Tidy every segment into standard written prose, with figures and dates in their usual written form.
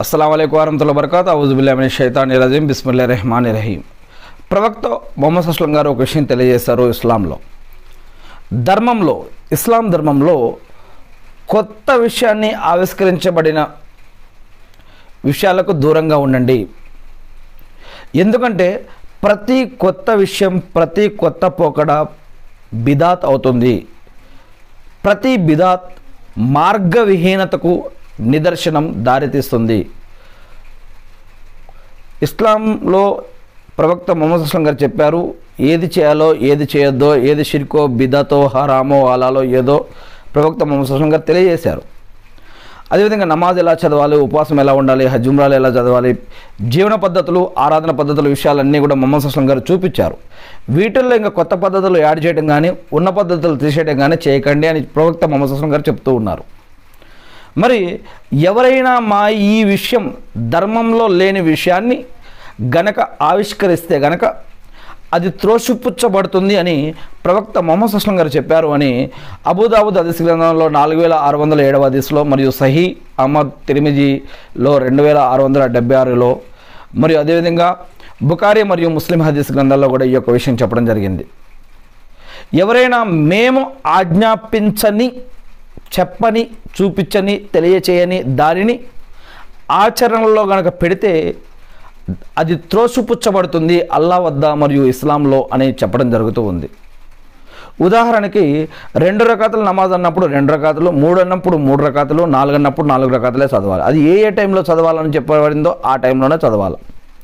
అస్సలాము అలైకుం వరహ్మతుల్లాహి వబరకాతుహు అఊజు బిల్లాహి మినష్ షైతానిర్ రజీం బిస్మిల్లాహిర్ రహ్మానిర్ రహీం. ప్రవక్త ముహమ్మద్ సల్లల్లాహు అలైహి వసల్లం గారు ఒక విషయం తెలియజేశారు. ఇస్లాం ధర్మంలో కొత్త విషయాన్ని ఆవిష్కరించబడిన విషయాలకు దూరంగా ఉండండి. ఎందుకంటే ప్రతి కొత్త విషయం, ప్రతి కొత్త పోకడ బిదాత్ అవుతుంది. ప్రతి బిదాత్ మార్గవిహీనతకు నిదర్శనం దారితీస్తుంది. ఇస్లాంలో ప్రవక్త ముహమ్మద్ సల్లల్లాహు అలైహి వసల్లం గారు చెప్పారు, ఏది చేయాలో ఏది చేయొద్దో, ఏది షిర్కో బిదాతో హరామో అలాలో ఏదో ప్రవక్త ముహమ్మద్ సల్లల్లాహు అలైహి వసల్లం గారు తెలియజేశారు. అదేవిధంగా నమాజ్ ఎలా చదవాలి, ఉపవాసం ఎలా ఉండాలి, హజ్ ఉమ్రాలు ఎలా చదవాలి, జీవన పద్ధతులు, ఆరాధన పద్ధతుల విషయాలన్నీ కూడా ముహమ్మద్ సల్లల్లాహు అలైహి వసల్లం గారు చూపించారు. వీటిల్లో ఇంకా కొత్త పద్ధతులు యాడ్ చేయడం కానీ, ఉన్న పద్ధతులు తీసేయడం కానీ చేయకండి అని ప్రవక్త ముహమ్మద్ సల్లల్లాహు అలైహి వసల్లం గారు చెప్తూ ఉన్నారు. మరి ఎవరైనా ఈ విషయం ధర్మంలో లేని విషయాన్ని గనక ఆవిష్కరిస్తే గనక అది త్రోసిపుచ్చబడుతుంది అని ప్రవక్త ముహమ్మద్ సల్లల్లాహు అలైహి వసల్లం గారు చెప్పారు అని అబూదావుద్ హదీస్ గ్రంథంలో 4607వ హదీస్లో, మరియు సహీ అహ్మద్ తిర్మిజీలో 2676లో, మరియు అదేవిధంగా బుఖారీ మరియు ముస్లిం హదీస్ గ్రంథాల్లో కూడా ఈ యొక్క విషయం చెప్పడం జరిగింది. ఎవరైనా మేము ఆజ్ఞాపించని, చెప్పని, చూపించని, తెలియచేయని దానిని ఆచరణలో గనక పెడితే అది త్రోసిపుచ్చబడుతుంది అల్లా వద్ద మరియు ఇస్లాంలో అని చెప్పడం జరుగుతూ ఉంది. ఉదాహరణకి 2 రకాతులు నమాజ్ అన్నప్పుడు 2 రకాతులు, 3 అన్నప్పుడు 3 రకాతులు, 4 అన్నప్పుడు 4 రకాతులే చదవాలి. అది ఏ టైంలో చదవాలని చెప్పబడిందో ఆ టైంలోనే చదవాలి.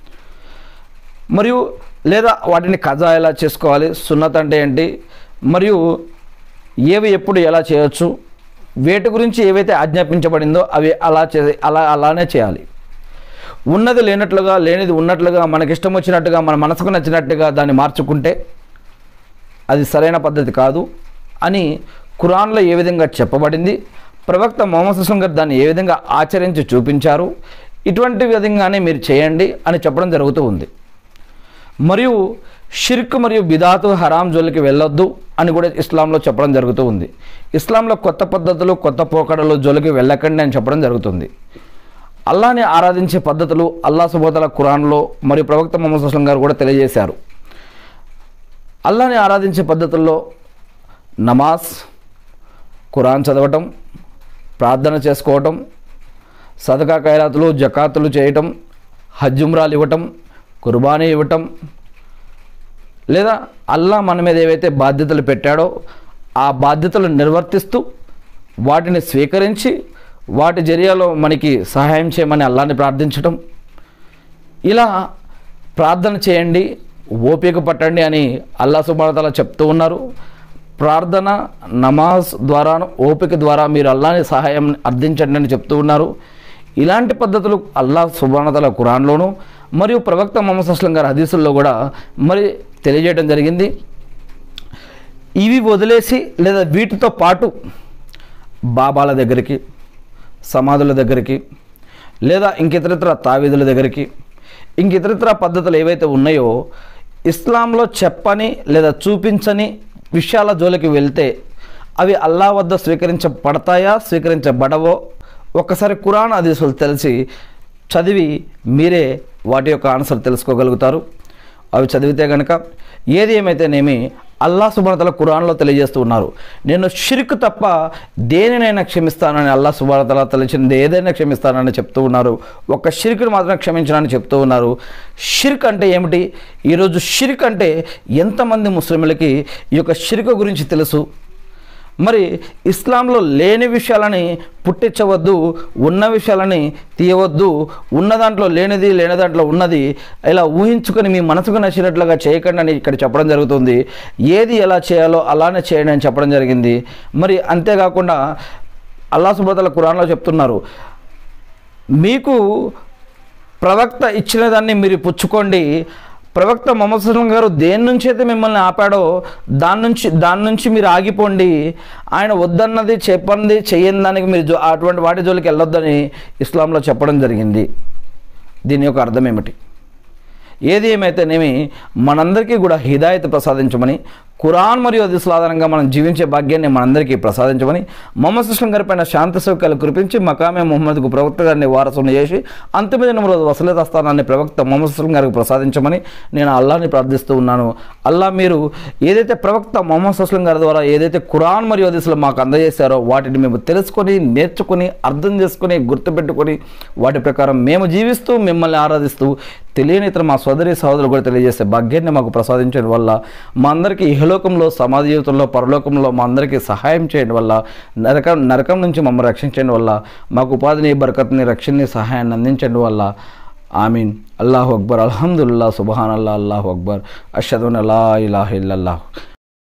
మరియు లేదా వాటిని ఖజా ఎలా చేసుకోవాలి, సున్నత్ అంటే ఏంటి, మరియు ఏవి ఎప్పుడు ఎలా చేయవచ్చు, వేటి గురించి ఏవైతే ఆజ్ఞాపించబడిందో అవి అలానే చేయాలి. ఉన్నది లేనట్లుగా, లేనిది ఉన్నట్లుగా, మనకిష్టం వచ్చినట్టుగా, మన మనసుకు నచ్చినట్టుగా దాన్ని మార్చుకుంటే అది సరైన పద్ధతి కాదు అని ఖురాన్లో ఏ విధంగా చెప్పబడింది, ప్రవక్త ముహమ్మద్ సల్లల్లాహు అలైహి వసల్లం గారు దాన్ని ఏ విధంగా ఆచరించి చూపించారు, ఇటువంటి విధంగానే మీరు చేయండి అని చెప్పడం జరుగుతూ ఉంది. మరియు షిర్క్ మరియు బిదాతు హరాం జోలికి వెళ్ళొద్దు అని కూడా ఇస్లాంలో చెప్పడం జరుగుతూ ఉంది. ఇస్లాంలో కొత్త పద్ధతులు, కొత్త పోకడలు జోలికి వెళ్ళకండి అని చెప్పడం జరుగుతుంది. అల్లాని ఆరాధించే పద్ధతులు అల్లా సుబ్హానహు వ తఆలా ఖురాన్లో మరియు ప్రవక్త ముహమ్మద్ సల్లల్లాహు అలైహి వసల్లం గారు కూడా తెలియజేశారు. అల్లాని ఆరాధించే పద్ధతుల్లో నమాజ్, ఖురాన్ చదవటం, ప్రార్థన చేసుకోవటం, సదకా ఖైరాతులు, జకాతులు చేయటం, హజ్ ఉమ్రాలు ఇవ్వటం, కుర్బానీ ఇవ్వటం, లేదా అల్లా మన మీద ఏవైతే బాధ్యతలు పెట్టాడో ఆ బాధ్యతలను నిర్వర్తిస్తూ వాటిని స్వీకరించి వాటి జరియాలో మనకి సహాయం చేయమని అల్లాని ప్రార్థించటం, ఇలా ప్రార్థన చేయండి, ఓపిక పట్టండి అని అల్లా సుబ్హానహు వ తఆలా చెప్తూ ఉన్నారు. ప్రార్థన, నమాజ్ ద్వారా, ఓపిక ద్వారా మీరు అల్లాని సహాయం అర్థించండి అని చెప్తూ ఉన్నారు. ఇలాంటి పద్ధతులు అల్లా సుబ్హానహు వ తఆలా ఖురాన్లోను మరియు ప్రవక్త ముహమ్మద్ సల్లల్లాహు అలైహి వసల్లం గారి హదీసుల్లో కూడా మరి తెలియజేయడం జరిగింది. ఇవి వదిలేసి లేదా వీటితో పాటు బాబాల దగ్గరికి, సమాధుల దగ్గరికి, లేదా ఇంకితరత్ర తావీదుల దగ్గరికి, ఇంకితరత్ర పద్ధతులు ఏవైతే ఉన్నాయో ఇస్లాంలో చెప్పని లేదా చూపించని విషయాల జోలికి వెళ్తే అవి అల్లా వద్ద స్వీకరించబడతాయా, స్వీకరించబడవో ఒక్కసారి ఖురాన్ హదీసులు తెలిసి చదివి మీరే వాటి యొక్క ఆన్సర్ తెలుసుకోగలుగుతారు. అవి చదివితే కనుక ఏది ఏమైతేనేమి అల్లా సుబ్హానహు వ తఆలా ఖురాన్లో తెలియజేస్తూ ఉన్నారు, నేను షిర్క్ తప్ప దేనినైనా క్షమిస్తానని అల్లా సుబ్హానహు వ తఆలా తెలిసింది ఏదైనా క్షమిస్తానని చెప్తూ ఉన్నారు. ఒక్క షిర్క్ని మాత్రమే క్షమించనని చెప్తూ ఉన్నారు. షిర్క్ అంటే ఏమిటి? ఈరోజు షిర్క్ అంటే ఎంతమంది ముస్లింలకి ఈ యొక్క షిర్క్ గురించి తెలుసు? మరి ఇస్లాంలో లేని విషయాలని పుట్టించవద్దు, ఉన్న విషయాలని తీయవద్దు, ఉన్న దాంట్లో లేనిది, లేని దాంట్లో ఉన్నది ఇలా ఊహించుకొని మీ మనసుకు నచ్చినట్లుగా చేయకండి అని ఇక్కడ చెప్పడం జరుగుతుంది. ఏది ఎలా చేయాలో అలానే చేయండి అని చెప్పడం జరిగింది. మరి అంతేకాకుండా అల్లా సుబ్హానహు వ తఆలా ఖురాన్లో చెప్తున్నారు, మీకు ప్రవక్త ఇచ్చిన దాన్ని మీరు పుచ్చుకోండి. ప్రవక్త ముహమ్మద్ సల్లల్లాహు అలైహి వసల్లం గారు దేని నుంచి అయితే మిమ్మల్ని ఆపాడో దాని నుంచి మీరు ఆగిపోండి. ఆయన వద్దన్నది, చెప్పన్నది, చేయని దానికి మీరు అటువంటి వాటి జోలికి వెళ్ళొద్దని ఇస్లాంలో చెప్పడం జరిగింది. దీని యొక్క అర్థం ఏమిటి? ఏది ఏమైతేనేమి మనందరికీ కూడా హిదాయత్ ప్రసాదించమని ఖురాన్ మరియు హదీసుల ఆధారంగా మనం జీవించే భాగ్యాన్ని మనందరికీ ప్రసాదించమని, మొహమ్మద్ సుస్లం గారి పైన శాంతి సౌఖ్యాలు కురిపించి మకామే ముహమ్మద్కు ప్రవక్త గారిని వారసుని చేసి అంతిమ దినం రోజు వసలత స్థానాన్ని ప్రవక్త మొహమ్మద్ సుస్లం గారికి ప్రసాదించమని నేను అల్లాహ్ని ప్రార్థిస్తూ ఉన్నాను. అల్లా మీరు ఏదైతే ప్రవక్త మొహమ్మద్ సుస్లం గారి ద్వారా ఏదైతే ఖురాన్ మరియు హదీసులు మాకు అందజేశారో వాటిని మేము తెలుసుకొని, నేర్చుకొని, అర్థం చేసుకొని, గుర్తుపెట్టుకొని వాటి ప్రకారం మేము జీవిస్తూ మిమ్మల్ని ఆరాధిస్తూ తెలియని ఇతర మా సోదరి సహోదరులు కూడా తెలియజేసే భాగ్యాన్ని మాకు ప్రసాదించడం వల్ల, మా అందరికీ ఇహలోకంలో, సమాజ జీవితంలో, పరలోకంలో మా అందరికీ సహాయం చేయడం వల్ల, నరకం నుంచి మమ్మల్ని రక్షించడం వల్ల, మాకు ఉపాధిని, బరకత్ని, రక్షణని, సహాయాన్ని అందించడం వల్ల. ఆమీన్. అల్లాహు అక్బర్. అల్హమ్దులిల్లాహ్. సుబ్హానల్లాహ్. అల్లాహు అక్బర్. అష్హదు అన్ లా ఇలాహ ఇల్లల్లాహ్.